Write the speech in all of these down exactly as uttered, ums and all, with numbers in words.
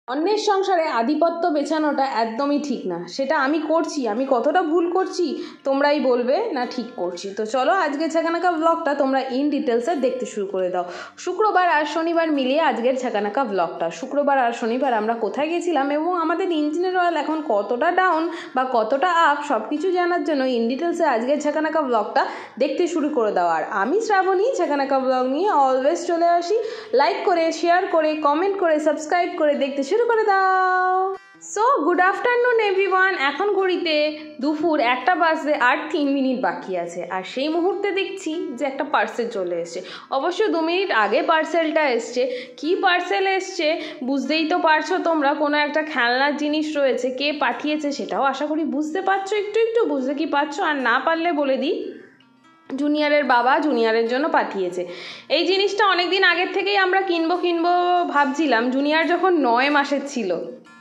অন্যের সংসারে আধিপত্য বেচানোটা একদমই ঠিক না। সেটা আমি করছি, আমি কতটা ভুল করছি তোমরাই বলবে না ঠিক করছি। তো চলো আজকের ঝাঁকানাকা ব্লগটা তোমরা ইন ডিটেলসে দেখতে শুরু করে দাও। শুক্রবার আর শনিবার মিলিয়ে আজকের ঝাঁকানাকা ব্লগটা। শুক্রবার আর শনিবার আমরা কোথায় গেছিলাম এবং আমাদের ইঞ্জিনের অয়েল এখন কতটা ডাউন বা কতটা আপ সব কিছু জানার জন্য ইন ডিটেলসে আজকের ঝাঁকানাকা ব্লগটা দেখতে শুরু করে দাও। আর আমি শ্রাবণী ঝাঁকানাকা ব্লগ নিয়ে অলওয়েজ চলে আসি। লাইক করে, শেয়ার করে, কমেন্ট করে, সাবস্ক্রাইব করে দেখতে শুরু করে দাও। So good afternoon everyone. এখন ঘড়িতে দুপুর একটা বাজতে আর তিন মিনিট বাকি আছে, আর সেই মুহূর্তে দেখছি যে একটা পার্সেল চলে এসছে। অবশ্য দু মিনিট আগে পার্সেলটা এসছে। কি পার্সেল এসছে বুঝতেই তো পারছো তোমরা, কোনো একটা খেলনার জিনিস রয়েছে। কে পাঠিয়েছে সেটাও আশা করি বুঝতে পারছো, একটু একটু বুঝতে কি পারছো, আর না পারলে বলে দিই জুনিয়রের বাবা জুনিয়রের জন্য পাঠিয়েছে। এই জিনিসটা অনেক দিন আগের থেকেই আমরা কিনবো কিনবো ভাবছিলাম। জুনিয়র যখন নয় মাসের ছিল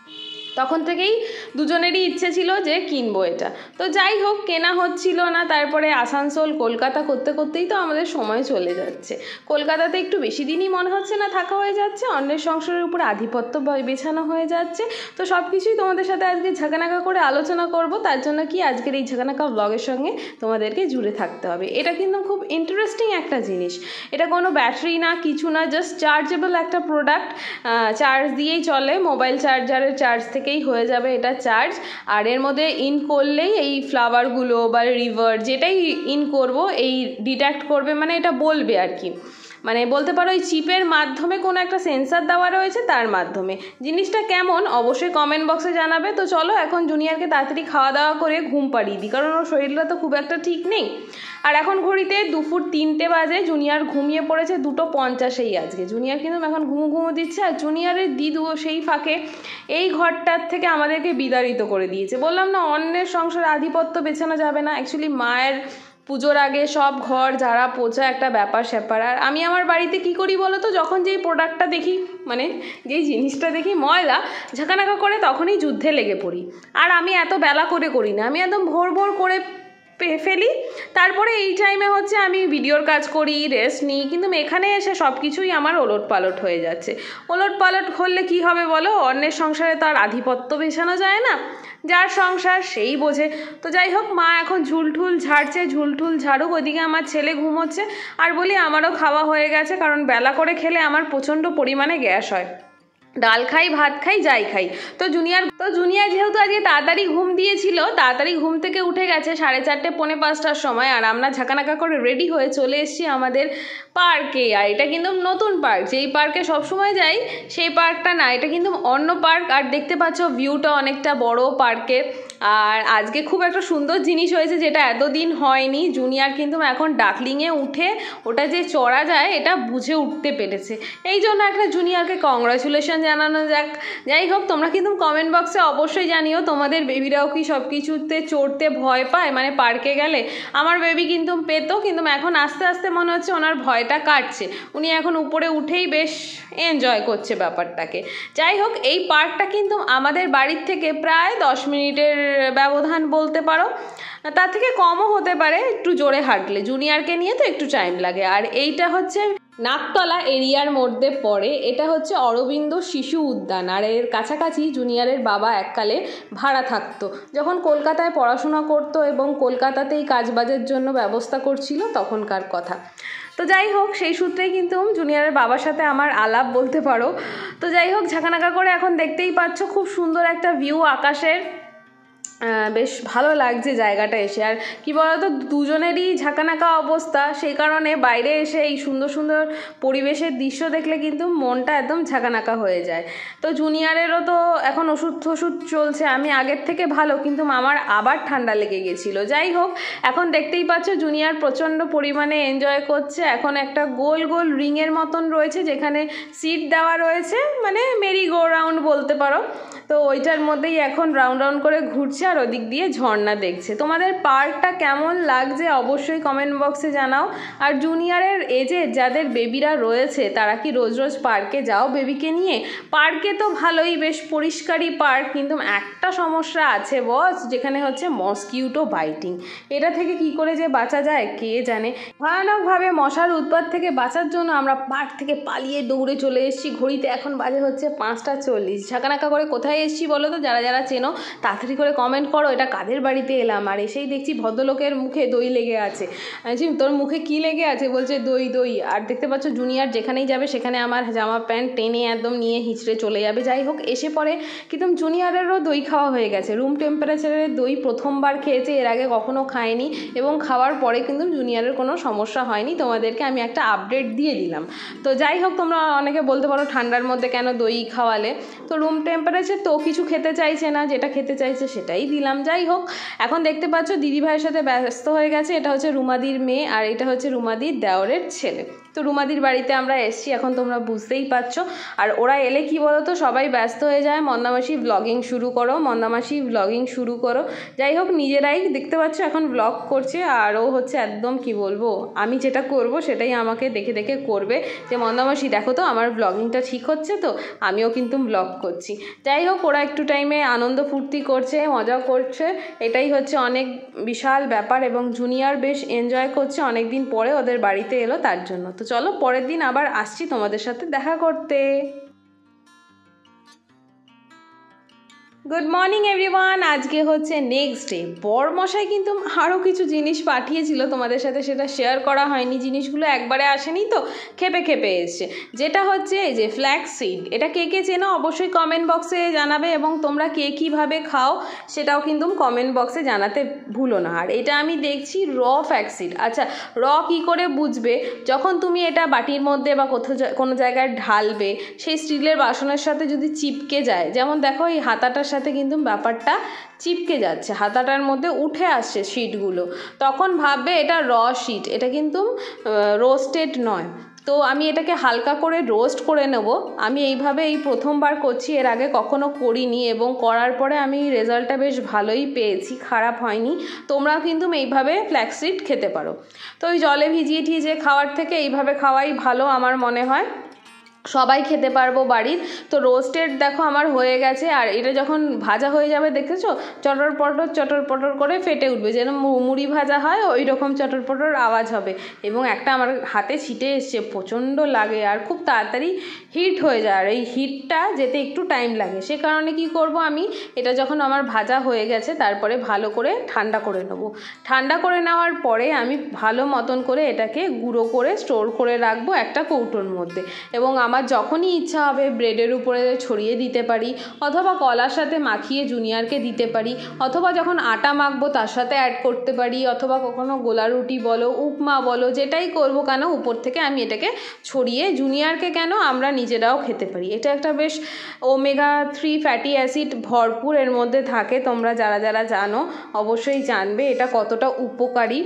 তখন থেকেই দুজনেরই ইচ্ছে ছিল যে কিনবো এটা। তো যাই হোক, কেনা হচ্ছিল না। তারপরে আসানসোল কলকাতা করতে করতেই তো আমাদের সময় চলে যাচ্ছে। কলকাতাতে একটু বেশি দিনই মনে হচ্ছে না থাকা হয়ে যাচ্ছে, অন্যের সংসারের উপর আধিপত্য বেছানো হয়ে যাচ্ছে। তো সব কিছুই তোমাদের সাথে আজকে ঝাঁকানাকা করে আলোচনা করব। তার জন্য কি আজকের এই ঝাঁকানাকা ব্লগের সঙ্গে তোমাদেরকে জুড়ে থাকতে হবে। এটা কিন্তু খুব ইন্টারেস্টিং একটা জিনিস। এটা কোনো ব্যাটারি না, কিছু না, জাস্ট চার্জেবল একটা প্রোডাক্ট। চার্জ দিয়েই চলে, মোবাইল চার্জারের চার্জ থেকে হয়ে যাবে এটা চার্জ। আর এর মধ্যে ইন করলেই এই ফ্লাওয়ারগুলো বা রিভার যেটাই ইন করব এই ডিটেক্ট করবে, মানে এটা বলবে আর কি। মানে বলতে পারো ওই চিপের মাধ্যমে কোনো একটা সেন্সার দেওয়া রয়েছে, তার মাধ্যমে। জিনিসটা কেমন অবশ্যই কমেন্ট বক্সে জানাবে। তো চলো এখন জুনিয়রকে তাড়াতাড়ি খাওয়া দাওয়া করে ঘুম পাড়িয়ে দিই, কারণ ওর শরীরটা তো খুব একটা ঠিক নেই। আর এখন ঘড়িতে দুপুর তিনটে বাজে, জুনিয়র ঘুমিয়ে পড়েছে দুটো পঞ্চাশেই আজকে। জুনিয়র কিন্তু এখন ঘুমো ঘুমো দিচ্ছে, আর জুনিয়রের দিদুও সেই ফাঁকে এই ঘরটার থেকে আমাদেরকে বিতাড়িত করে দিয়েছে। বললাম না অন্যের সংসারে আধিপত্য বেছানো যাবে না। অ্যাকচুয়ালি মায়ের পুজোর আগে সব ঘর ঝাড়া পোছা একটা ব্যাপার স্যাপার। আর আমি আমার বাড়িতে কি করি বলো তো, যখন যেই প্রোডাক্টটা দেখি, মানে যেই জিনিসটা দেখি ময়লা ঝাঁকানাকা করে, তখনই যুদ্ধে লেগে পড়ি। আর আমি এত বেলা করে করি না, আমি একদম ভোর ভোর করে ফেলি। তারপরে এই টাইমে হচ্ছে আমি ভিডিওর কাজ করি, রেস্ট নিই। কিন্তু এখানে এসে সব কিছুই আমার ওলট পালট হয়ে যাচ্ছে। ওলট পালট করলে কি হবে বলো, অন্যের সংসারে তো আর আধিপত্য বেছানো যায় না। যার সংসার সেই বোঝে। তো যাই হোক, মা এখন ঝুলঠুল ঝাড়ছে, ঝুলঠুল ঝাড়ুক। ওইদিকে আমার ছেলে ঘুমোচ্ছে। আর বলি আমারও খাওয়া হয়ে গেছে, কারণ বেলা করে খেলে আমার প্রচণ্ড পরিমাণে গ্যাস হয়। ডাল খাই, ভাত খাই, যাই খাই। তো জুনিয়র তো জুনিয়র যেহেতু আজকে তাড়াতাড়ি ঘুম দিয়েছিল, তাড়াতাড়ি ঘুম থেকে উঠে গেছে সাড়ে চারটে পৌনে পাঁচটার সময়। আর আমরা ঝাঁকানাকা করে রেডি হয়ে চলে এসেছি আমাদের পার্কে। আর এটা কিন্তু নতুন পার্ক, যেই পার্কে সবসময় যাই সেই পার্কটা না, এটা কিন্তু অন্য পার্ক। আর দেখতে পাচ্ছ ভিউটা অনেকটা বড় পার্কের। আর আজকে খুব একটা সুন্দর জিনিস হয়েছে, যেটা এতদিন হয়নি। জুনিয়র কিন্তু এখন ডাকলিংয়ে উঠে ওটা যে চড়া যায় এটা বুঝে উঠতে পেরেছে। এই জন্য একটা জুনিয়রকে কংগ্রাচুলেশন জানানো যাক। যাই হোক, তোমরা কিন্তু কমেন্ট বক্সে অবশ্যই জানিও তোমাদের বেবিরাও কি সব কিছুতে চড়তে ভয় পায়, মানে পার্কে গেলে। আমার বেবি কিন্তু পেতো, কিন্তু এখন আস্তে আস্তে মনে হচ্ছে ওনার ভয়টা কাটছে। উনি এখন উপরে উঠেই বেশ এনজয় করছে ব্যাপারটাকে। যাই হোক, এই পার্কটা কিন্তু আমাদের বাড়ির থেকে প্রায় দশ মিনিটের ব্যবধান বলতে পারো, তার থেকে কমও হতে পারে একটু জোরে হাঁটলে। জুনিয়রকে নিয়ে তো একটু টাইম লাগে। আর এইটা হচ্ছে নাকতলা এরিয়ার মধ্যে পড়ে। এটা হচ্ছে অরবিন্দ শিশু উদ্যান। আর এর কাছাকাছি জুনিয়রের বাবা এককালে ভাড়া থাকতো, যখন কলকাতায় পড়াশোনা করতো এবং কলকাতাতেই কাজবাজের জন্য ব্যবস্থা করছিল তখনকার কথা। তো যাই হোক, সেই সূত্রেই কিন্তু জুনিয়রের বাবার সাথে আমার আলাপ বলতে পারো। তো যাই হোক, ঝাঁকানাকা করে এখন দেখতেই পাচ্ছ খুব সুন্দর একটা ভিউ আকাশের। বেশ ভালো লাগছে জায়গাটা এসে। আর কি বলতো, দুজনেরই ঝাঁকানাকা অবস্থা, সেই কারণে বাইরে এসে এই সুন্দর সুন্দর পরিবেশের দৃশ্য দেখলে কিন্তু মনটা একদম ঝাঁকানাকা হয়ে যায়। তো জুনিয়রেরও তো এখন ওষুধ ওষুধ চলছে। আমি আগের থেকে ভালো, কিন্তু মামার আবার ঠান্ডা লেগে গেছিলো। যাই হোক, এখন দেখতেই পাচ্ছ জুনিয়র প্রচণ্ড পরিমাণে এনজয় করছে। এখন একটা গোল গোল রিংয়ের মতন রয়েছে, যেখানে সিট দেওয়া রয়েছে, মানে মেরি গো রাউন্ড বলতে পারো। তো ওইটার মধ্যেই এখন রাউন্ড রাউন্ড করে ঘুরছে। আর ওদিক দিয়ে ঝর্ণা দেখছে। তোমাদের পার্কটা কেমন লাগছে অবশ্যই কমেন্ট বক্সে জানাও। আর জুনিয়রের এজে যাদের বেবিরা রয়েছে তারা কি রোজ রোজ পার্কে যাও বেবিকে নিয়ে? পার্কে তো ভালোই, বেশ পরিষ্কারই পার্ক, কিন্তু একটা সমস্যা আছে বস, যেখানে হচ্ছে মসকিউটো বাইটিং। এটা থেকে কি করে যে বাঁচা যায় কে জানে। ভয়ানকভাবে মশার উৎপাত থেকে বাঁচার জন্য আমরা পার্ক থেকে পালিয়ে দৌড়ে চলে এসেছি। ঘড়িতে এখন বাজে হচ্ছে পাঁচটা চল্লিশ। ঝাঁকানাকা করে কোথায় এসেছি বলো তো? যারা যারা চেনো তাড়াতাড়ি করে কমেন্ট করো এটা কাদের বাড়িতে এলাম। আর এসেই দেখছি ভদ্রলোকের মুখে দই লেগে আছে। তোর মুখে কি লেগে আছে? বলছে দই দই। আর দেখতে পাচ্ছ জুনিয়র যেখানেই যাবে সেখানে আমার জামা প্যান্ট টেনে একদম নিয়ে হিঁচড়ে চলে যাবে। যাই হোক, এসে পরে কিন্তু জুনিয়রেরও দই খাওয়া হয়ে গেছে। রুম টেম্পারেচারের দই প্রথমবার খেয়েছে, এর আগে কখনো খায়নি, এবং খাওয়ার পরে কিন্তু জুনিয়রের কোনো সমস্যা হয়নি। তোমাদেরকে আমি একটা আপডেট দিয়ে দিলাম। তো যাই হোক, তোমরা অনেকে বলতে পারো ঠান্ডার মধ্যে কেন দই খাওয়ালে। তো রুম টেম্পারেচার তো কিছু খেতে চাইছে না, যেটা খেতে চাইছে সেটাই দিলাম। যাই হোক, এখন দেখতে পাচ্ছ দিদিভাইয়ের সাথে ব্যস্ত হয়ে গেছে। এটা হচ্ছে রুমাদির মেয়ে আর এটা হচ্ছে রুমাদির দেওরের ছেলে। তো রুমাদির বাড়িতে আমরা এসছি, এখন তোমরা বুঝতেই পারছো। আর ওরা এলে কি বলো তো, সবাই ব্যস্ত হয়ে যায়, মন্দামাসি ব্লগিং শুরু করো, মন্দামাসি ব্লগিং শুরু করো। যাই হোক, নিজেরাই দেখতে পাচ্ছ এখন ব্লগ করছে। আর ও হচ্ছে একদম কি বলবো, আমি যেটা করব সেটাই আমাকে দেখে দেখে করবে, যে মন্দামাসি দেখো তো আমার ব্লগিংটা ঠিক হচ্ছে তো, আমিও কিন্তু ব্লগ করছি। যাই হোক, ওরা একটু টাইমে আনন্দ ফুর্তি করছে, মজা করছে, এটাই হচ্ছে অনেক বিশাল ব্যাপার। এবং জুনিয়র বেশ এনজয় করছে, অনেক দিন পরে ওদের বাড়িতে এলো তার জন্য। তো চলো পরের দিন আবার আসছি তোমাদের সাথে দেখা করতে। Good morning everyone. আজকে হচ্ছে নেক্সট ডে। বরমশাই কিন্তু আরও কিছু জিনিস পাঠিয়েছিল তোমাদের সাথে, সেটা শেয়ার করা হয়নি। জিনিসগুলো একবারে আসেনি তো, খেপে খেপে এসছে। যেটা হচ্ছে এই যে ফ্ল্যাক্স সিড, এটা কে কে চেনো অবশ্যই কমেন্ট বক্সে জানাবে, এবং তোমরা কে কীভাবে খাও সেটাও কিন্তু কমেন্ট বক্সে জানাতে ভুলো না। আর এটা আমি দেখছি র ফ্ল্যাক্স সিড। আচ্ছা, র কী করে বুঝবে? যখন তুমি এটা বাটির মধ্যে বা কোথাও কোনো জায়গায় ঢালবে, সেই স্টিলের বাসনের সাথে যদি চিপকে যায়, যেমন দেখো এই হাতাটার সাথে কিন্তু ব্যাপারটা চিপকে যাচ্ছে, হাতাটার মধ্যে উঠে আসছে শিটগুলো, তখন ভাববে এটা র শিট, এটা কিন্তু রোস্টেড নয়। তো আমি এটাকে হালকা করে রোস্ট করে নেব। আমি এইভাবে এই প্রথমবার করছি, এর আগে কখনো করিনি, এবং করার পরে আমি রেজাল্টটা বেশ ভালোই পেয়েছি, খারাপ হয়নি। তোমরাও কিন্তু এইভাবে ফ্ল্যাক্সিড খেতে পারো। তো ওই জলে ভিজিয়ে ঠিজিয়ে খাওয়ার থেকে এইভাবে খাওয়াই ভালো আমার মনে হয়, সবাই খেতে পারবো বাড়ির। তো রোস্টেড দেখো আমার হয়ে গেছে। আর এটা যখন ভাজা হয়ে যাবে দেখেছো, চটর পটর চটর পটর করে ফেটে উঠবে, যেন মুড়ি ভাজা হয় ওই রকম চটর পটর আওয়াজ হবে। এবং একটা আমার হাতে ছিটে এসছে, প্রচণ্ড লাগে আর খুব তাড়াতাড়ি হিট হয়ে যায়, আর এই হিটটা যেতে একটু টাইম লাগে। সে কারণে কি করব, আমি এটা যখন আমার ভাজা হয়ে গেছে তারপরে ভালো করে ঠান্ডা করে নেব। ঠান্ডা করে নেওয়ার পরে আমি ভালো মতন করে এটাকে গুঁড়ো করে স্টোর করে রাখবো একটা কৌটোর মধ্যে। এবং আমার যখনই ইচ্ছা হবে ব্রেডের উপরে ছড়িয়ে দিতে পারি, অথবা কলার সাথে মাখিয়ে জুনিয়রকে দিতে পারি, অথবা যখন আটা মাখবো তার সাথে অ্যাড করতে পারি, অথবা কখনো গোলা রুটি বলো, উপমা বলো, যেটাই করবো কেন উপর থেকে আমি এটাকে ছড়িয়ে জুনিয়রকে কেন আমরা নিজেরাও খেতে পারি। এটা একটা বেশ ওমেগা থ্রি ফ্যাটি অ্যাসিড ভরপুর এর মধ্যে থাকে। তোমরা যারা যারা জানো অবশ্যই জানবে এটা কতটা উপকারী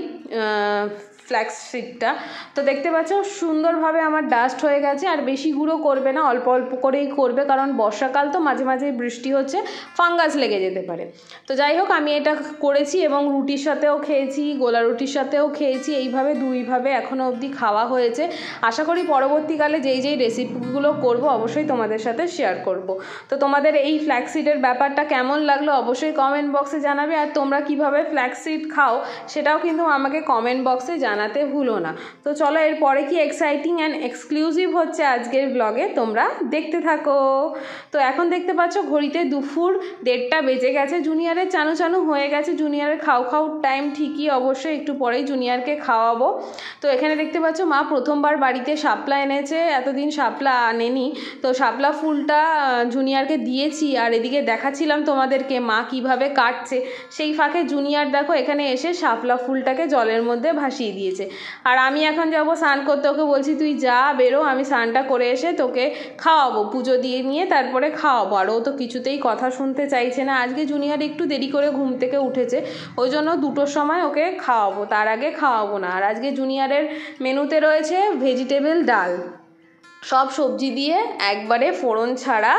ফ্ল্যাক্স সিডটা। তো দেখতে পাচ্ছ সুন্দরভাবে আমার ডাস্ট হয়ে গেছে। আর বেশি গুঁড়ো করবে না, অল্প অল্প করেই করবে, কারণ বর্ষাকাল তো মাঝে মাঝে বৃষ্টি হচ্ছে, ফাঙ্গাস লেগে যেতে পারে। তো যাই হোক, আমি এটা করেছি এবং রুটির সাথেও খেয়েছি, গোলা রুটির সাথেও খেয়েছি, এইভাবে দুইভাবে এখনও অবধি খাওয়া হয়েছে। আশা করি পরবর্তীকালে যেই যেই রেসিপিগুলো করব অবশ্যই তোমাদের সাথে শেয়ার করব। তো তোমাদের এই ফ্ল্যাক্সিডের ব্যাপারটা কেমন লাগলো অবশ্যই কমেন্ট বক্সে জানাবে। আর তোমরা কিভাবে ফ্ল্যাক্সিড খাও সেটাও কিন্তু আমাকে কমেন্ট বক্সে জানাতে ভুলো না। তো চলো এরপরে কি এক্সাইটিং অ্যান্ড এক্সক্লুসিভ হচ্ছে আজকের ব্লগে, তোমরা দেখতে থাকো। তো এখন দেখতে পাচ্ছ ঘড়িতে দুপুর দেড়টা বেজে গেছে, জুনিয়রের চানু চানু হয়ে গেছে, জুনিয়রের খাও খাও টাইম ঠিকই, অবশ্যই একটু পরেই জুনিয়রকে খাওয়াবো। তো এখানে দেখতে পাচ্ছ মা প্রথমবার বাড়িতে শাপলা এনেছে, এতদিন শাপলা আনেনি। তো শাপলা ফুলটা জুনিয়রকে দিয়েছি, আর এদিকে দেখাচ্ছিলাম তোমাদেরকে মা কিভাবে কাটছে। সেই ফাঁকে জুনিয়র দেখো এখানে এসে শাপলা ফুলটাকে জলের মধ্যে ভাসিয়ে দিয়েছে। আর আমি এখন যাবো স্নান করতে, ওকে বলছি তুই যা বেরো, আমি স্নানটা করে এসে তোকে খাওয়াবো, পুজো দিয়ে নিয়ে তারপরে খাওয়াবো। আর ও তো কিছুতেই কথা শুনতে চাইছে না। আজকে জুনিয়র একটু দেরি করে ঘুম থেকে উঠেছে, ওই জন্য দুটোর সময় ওকে খাওয়াবো, তার আগে খাওয়াবো না। আর আজকে জুনিয়রের মেনুতে রয়েছে ভেজিটেবল ডাল, সব সবজি দিয়ে একবারে ফোড়ন ছাড়া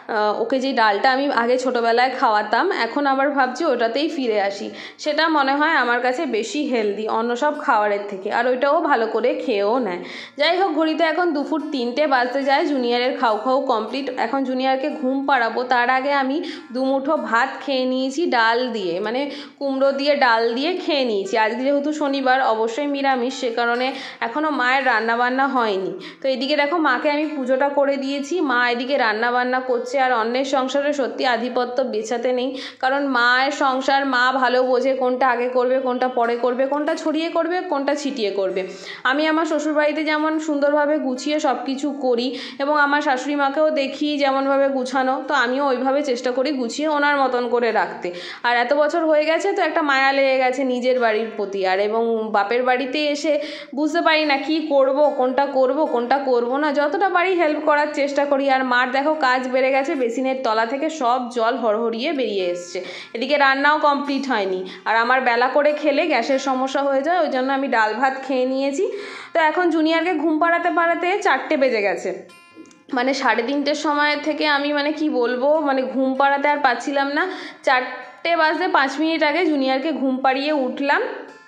ওকে যে ডালটা আমি আগে ছোটোবেলায় খাওয়াতাম, এখন আবার ভাবছি ওটাতেই ফিরে আসি। সেটা মনে হয় আমার কাছে বেশি হেলদি অন্য সব খাবারের থেকে, আর ওইটাও ভালো করে খেয়েও নেয়। যাই হোক, ঘড়িতে এখন দুপুর তিনটে বাজতে যায়, জুনিয়রের খাও খাও কমপ্লিট। এখন জুনিয়রকে ঘুম পাড়াবো, তার আগে আমি দুমুঠো ভাত খেয়ে নিয়েছি ডাল দিয়ে, মানে কুমড়ো দিয়ে ডাল দিয়ে খেয়ে নিয়েছি। আজকে যেহেতু শনিবার, অবশ্যই নিরামিষ, সে কারণে এখনও মায়ের রান্নাবান্না হয়নি। তো এদিকে দেখো, মাকে আমি পুজোটা করে দিয়েছি, মা এদিকে রান্নাবান্না করছে। আর অন্যের সংসারে সত্যি আধিপত্য বেছাতে নেই, কারণ মায়ের সংসার মা ভালো বোঝে কোনটা আগে করবে, কোনটা পরে করবে, কোনটা ছড়িয়ে করবে, কোনটা ছিটিয়ে করবে। আমি আমার শ্বশুরবাড়িতে যেমন সুন্দরভাবে গুছিয়ে সব কিছু করি, এবং আমার শাশুড়ি মাকেও দেখি যেমনভাবে গুছানো, তো আমিও ওইভাবে চেষ্টা করি গুছিয়ে ওনার মতন করে রাখতে। আর এত বছর হয়ে গেছে, তো একটা মায়া লেগে গেছে নিজের বাড়ির প্রতি। আর এবং বাপের বাড়িতে এসে বুঝতে পারি না কি করব, কোনটা করব, কোনটা করব না, যতটা পারি হেল্প করার চেষ্টা করি। আর মার দেখো কাজ বেড়ে গেছে, বেসিনের তলা থেকে সব জল হরহরিয়ে বেরিয়ে এসছে। এদিকে রান্নাও কমপ্লিট হয়নি, আর আমার বেলা করে খেলে গ্যাসের সমস্যা হয়ে যায়, ওই জন্য আমি ডাল ভাত খেয়ে নিয়েছি। তো এখন জুনিয়রকে ঘুম পাড়াতে পাড়াতে চারটে বেজে গেছে, মানে সাড়ে তিনটের সময় থেকে আমি মানে কি বলবো, মানে ঘুম পাড়াতে আর পাচ্ছিলাম না। চারটে বাজতে পাঁচ মিনিট আগে জুনিয়রকে ঘুম পাড়িয়ে উঠলাম।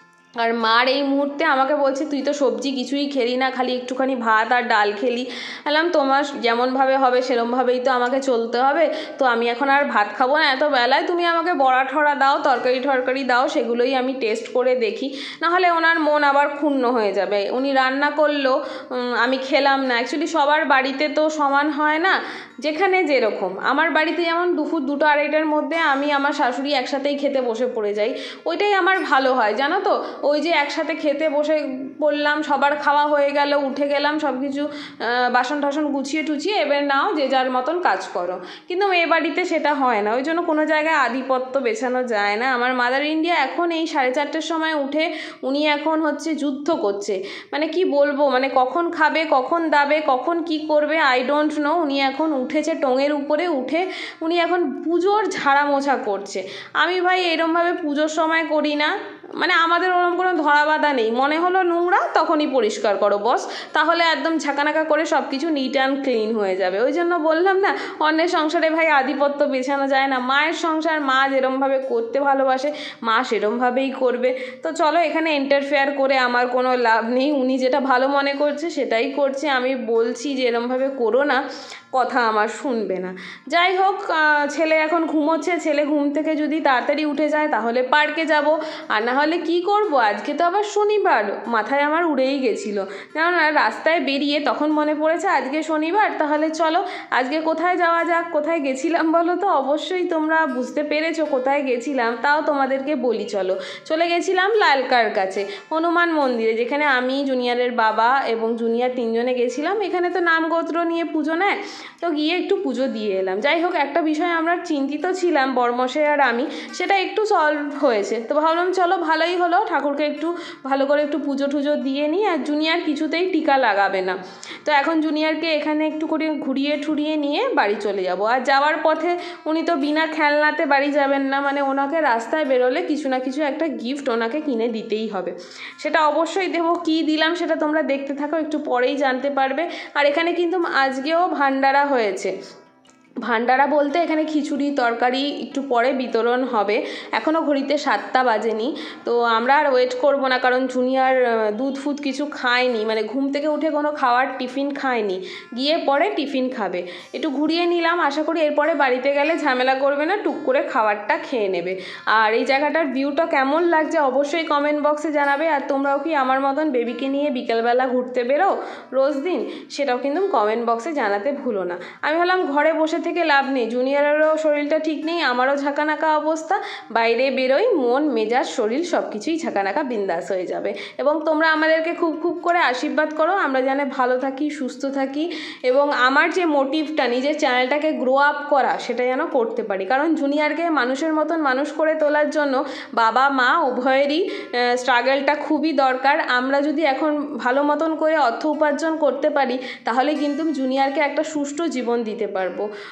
আর মার এই মুহূর্তে আমাকে বলছে, তুই তো সবজি কিছুই খেলি না, খালি একটুখানি ভাত আর ডাল খেলি। বললাম, তোমার যেমনভাবে হবে সেরমভাবেই তো আমাকে চলতে হবে, তো আমি এখন আর ভাত খাবো না এত বেলায়, তুমি আমাকে বড়া ঠড়া দাও, তরকারি টরকারি দাও, সেগুলোই আমি টেস্ট করে দেখি, নাহলে ওনার মন আবার ক্ষুণ্ণ হয়ে যাবে। উনি রান্না করলো, আমি খেলাম না। অ্যাকচুয়ালি সবার বাড়িতে তো সমান হয় না, যেখানে যেরকম। আমার বাড়িতে যেমন দুপুর দুটো আড়াইটার মধ্যে আমি আমার শাশুড়ি একসাথেই খেতে বসে পড়ে যাই, ওইটাই আমার ভালো হয় জানো তো। ওই যে একসাথে খেতে বসে পড়লাম, সবার খাওয়া হয়ে গেল, উঠে গেলাম, সব কিছু বাসন টাসন গুছিয়ে টুছিয়ে এবার নাও যে যার মতন কাজ করো। কিন্তু এ বাড়িতে সেটা হয় না, ওই জন্য কোনো জায়গায় আধিপত্য বেছানো যায় না। আমার মাদার ইন্ডিয়া এখন এই সাড়ে চারটের সময় উঠে উনি এখন হচ্ছে যুদ্ধ করছে, মানে কি বলবো, মানে কখন খাবে, কখন দাবে, কখন কি করবে আই ডোন্ট নো। উনি এখন উঠেছে টোঙের উপরে উঠে, উনি এখন পুজোর ঝাড়া মোছা করছে। আমি ভাই এরমভাবে পুজোর সময় করি না, মানে আমাদের ওরকম কোনো ধরা বাঁধা নেই, মনে হলো নোংরা তখনই পরিষ্কার করো বস, তাহলে একদম ঝাঁকানাকা করে সব কিছু নিট অ্যান্ড ক্লিন হয়ে যাবে। ওই জন্য বললাম না, অন্যের সংসারে ভাই আধিপত্য বেছানো যায় না। মায়ের সংসার মা যেরমভাবে করতে ভালোবাসে, মা সেরমভাবেই করবে। তো চলো, এখানে ইন্টারফেয়ার করে আমার কোনো লাভ নেই, উনি যেটা ভালো মনে করছে সেটাই করছে। আমি বলছি যে এরমভাবে করো না, কথা আমার শুনবে না। যাই হোক, ছেলে এখন ঘুমোচ্ছে, ছেলে ঘুম থেকে যদি তাড়াতাড়ি উঠে যায় তাহলে পার্কে যাব, আর না হলে কী করব, আজকে তো আবার শনিবার, মাথায় আমার উড়েই গেছিলো। কেননা রাস্তায় বেরিয়ে তখন মনে পড়েছে আজকে শনিবার, তাহলে চলো আজকে কোথায় যাওয়া যাক। কোথায় গেছিলাম বলো তো? অবশ্যই তোমরা বুঝতে পেরেছো কোথায় গেছিলাম, তাও তোমাদেরকে বলি চলো। চলে গেছিলাম লালকার কাছে হনুমান মন্দিরে, যেখানে আমি, জুনিয়রের বাবা এবং জুনিয়র তিনজনে গেছিলাম। এখানে তো নাম গোত্র নিয়ে পুজো নেয়, তো গিয়ে একটু পুজো দিয়ে এলাম। যাই হোক, একটা বিষয় আমরা চিন্তিত ছিলাম বরমশাই আর আমি, সেটা একটু সলভ হয়েছে। তো ভাবলাম চলো ভালোই হলো, ঠাকুরকে একটু ভালো করে একটু পুজো টুজো দিয়ে নিই। আর জুনিয়র কিছুতেই টিকা লাগাবে না, তো এখন জুনিয়রকে এখানে একটু করে ঘুরিয়ে ঠুরিয়ে নিয়ে বাড়ি চলে যাব। আর যাওয়ার পথে উনি তো বিনা খেলনাতে বাড়ি যাবেন না, মানে ওনাকে রাস্তায় বেরোলে কিছু না কিছু একটা গিফট ওনাকে কিনে দিতেই হবে। সেটা অবশ্যই দেবো, কী দিলাম সেটা তোমরা দেখতে থাকো, একটু পরেই জানতে পারবে। আর এখানে কিন্তু আজকেও ভান্ডারা হয়েছে। ভান্ডারা বলতে এখানে খিচুড়ি তরকারি একটু পরে বিতরণ হবে, এখনও ঘড়িতে সাতটা বাজেনি। তো আমরা আর ওয়েট করব না, কারণ জুনিয়র দুধ ফুদ কিছু খায়নি, মানে ঘুম থেকে উঠে কোনো খাওয়ার টিফিন খায়নি, গিয়ে পরে টিফিন খাবে। একটু ঘুরিয়ে নিলাম, আশা করি এরপরে বাড়িতে গেলে ঝামেলা করবে না, টুক করে খাবারটা খেয়ে নেবে। আর এই জায়গাটার ভিউটা কেমন লাগছে অবশ্যই কমেন্ট বক্সে জানাবে। আর তোমরাও কি আমার মতন বেবিকে নিয়ে বিকেলবেলা ঘুরতে বেরো রোজ দিন, সেটাও কিন্তু কমেন্ট বক্সে জানাতে ভুলো না। আমি ভাবলাম ঘরে বসে থেকে লাভ নেই, জুনিয়রেরও শরীরটা ঠিক নেই, আমারও ঝাঁকানাকা অবস্থা, বাইরে বেরোই মন মেজাজ শরীর সব কিছুই ঝাঁকানাকা বিন্দাস হয়ে যাবে। এবং তোমরা আমাদেরকে খুব খুব করে আশীর্বাদ করো, আমরা যেন ভালো থাকি, সুস্থ থাকি, এবং আমার যে মোটিভটা নিজের চ্যানেলটাকে গ্রো আপ করা সেটা যেন করতে পারি। কারণ জুনিয়রকে মানুষের মতন মানুষ করে তোলার জন্য বাবা মা উভয়েরই স্ট্রাগলটা খুবই দরকার। আমরা যদি এখন ভালো মতন করে অর্থ উপার্জন করতে পারি, তাহলে কিন্তু জুনিয়রকে একটা সুষ্ঠু জীবন দিতে পারবো।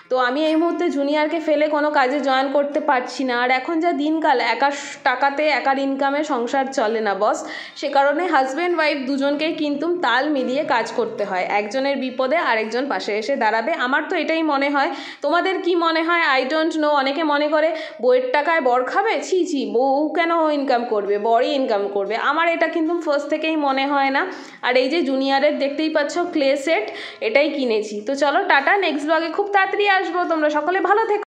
তো আমি এই মুহূর্তে জুনিয়রকে ফেলে কোনো কাজে জয়েন করতে পারছি না। আর এখন যা দিনকাল, একার টাকাতে একার ইনকামে সংসার চলে না বস। সে কারণে হাজব্যান্ড ওয়াইফ দুজনকেই কিন্তু তাল মিলিয়ে কাজ করতে হয়। একজনের বিপদে আরেকজন পাশে এসে দাঁড়াবে, আমার তো এটাই মনে হয়। তোমাদের কি মনে হয় আই ডোন্ট নো। অনেকে মনে করে বউয়ের টাকায় বর খাবে, ছি ছি, বউ কেন ইনকাম করবে, বরই ইনকাম করবে। আমার এটা কিন্তু ফার্স্ট থেকেই মনে হয় না। আর এই যে জুনিয়রের দেখতেই পাচ্ছ ক্লে সেট, এটাই কিনেছি। তো চলো টাটা, নেক্সট ব্লগে খুব তাড়াতাড়ি আসবো। তোমরা সকলে ভালো থেকো।